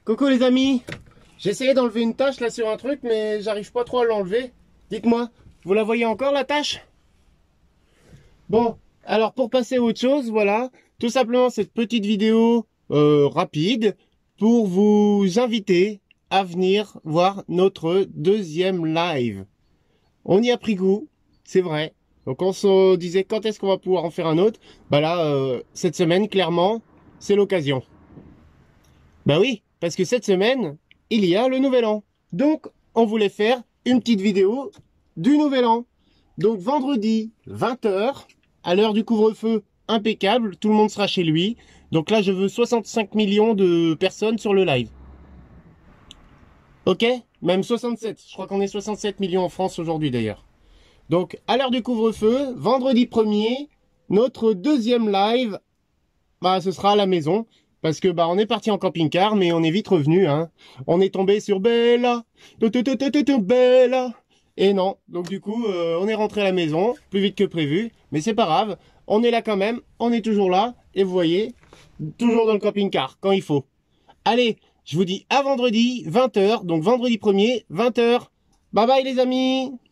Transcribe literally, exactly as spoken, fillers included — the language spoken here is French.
Coucou les amis, j'ai essayé d'enlever une tache là sur un truc mais j'arrive pas trop à l'enlever. Dites-moi, vous la voyez encore la tache? Bon, alors pour passer à autre chose, voilà, tout simplement cette petite vidéo euh, rapide pour vous inviter à venir voir notre deuxième live. On y a pris goût, c'est vrai. Donc on se disait quand est-ce qu'on va pouvoir en faire un autre. Bah là, euh, cette semaine, clairement, c'est l'occasion. Bah oui, parce que cette semaine, il y a le Nouvel An. Donc, on voulait faire une petite vidéo du Nouvel An. Donc, vendredi, vingt heures, à l'heure du couvre-feu, impeccable, tout le monde sera chez lui. Donc là, je veux soixante-cinq millions de personnes sur le live. Ok? Même soixante-sept. Je crois qu'on est soixante-sept millions en France aujourd'hui d'ailleurs. Donc, à l'heure du couvre-feu, vendredi premier, notre deuxième live, bah, ce sera à la maison. Parce que bah on est parti en camping-car, mais on est vite revenu, hein. On est tombé sur Bella, Bella. Et non, donc du coup, euh, on est rentré à la maison, plus vite que prévu. Mais c'est pas grave, on est là quand même, on est toujours là. Et vous voyez, toujours dans le camping-car, quand il faut. Allez, je vous dis à vendredi, vingt heures, donc vendredi premier, vingt heures. Bye bye les amis!